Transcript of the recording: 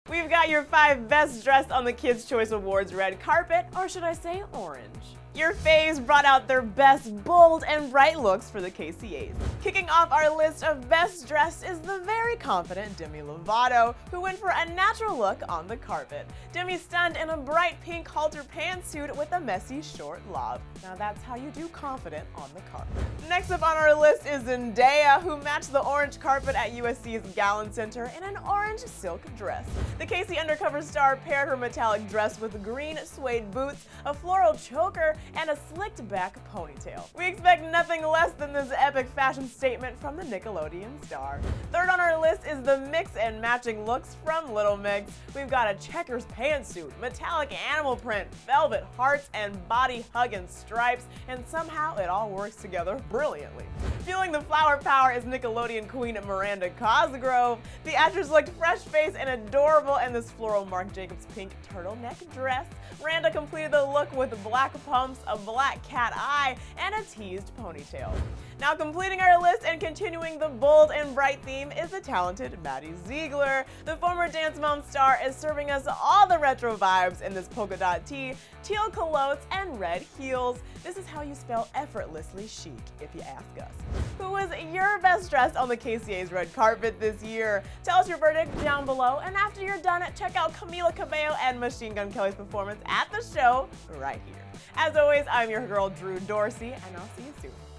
We've got your 5 best dressed on the Kids' Choice Awards red carpet, or should I say orange. Your faves brought out their best bold and bright looks for the KCAs. Kicking off our list of best dressed is the very confident Demi Lovato, who went for a natural look on the carpet. Demi stunned in a bright pink halter pantsuit with a messy short lob. Now that's how you do confident on the carpet. Next up on our list is Zendaya, who matched the orange carpet at USC's Gallon Center in an orange silk dress. The KC Undercover star paired her metallic dress with green suede boots, a floral choker, and a slicked back ponytail. We expect nothing less than this epic fashion statement from the Nickelodeon star. Third on our list is the mix and matching looks from Little Mix. We've got a checkers pantsuit, metallic animal print, velvet hearts, and body hugging stripes, and somehow it all works together brilliantly. Fueling the flower power is Nickelodeon queen Miranda Cosgrove. The actress looked fresh-faced and adorable in this floral Marc Jacobs pink turtleneck dress. Miranda completed the look with black pumps, a black cat eye, and a teased ponytail. Now completing our list and continuing the bold and bright theme is the talented Maddie Ziegler. The former Dance Mom star is serving us all the retro vibes in this polka dot tee, teal culottes, and red heels. This is how you spell effortlessly chic, if you ask us. Who was your best dressed on the KCA's red carpet this year? Tell us your verdict down below, and after you're done, check out Camila Cabello and Machine Gun Kelly's performance at the show right here. As always, I'm your girl Drew Dorsey, and I'll see you soon.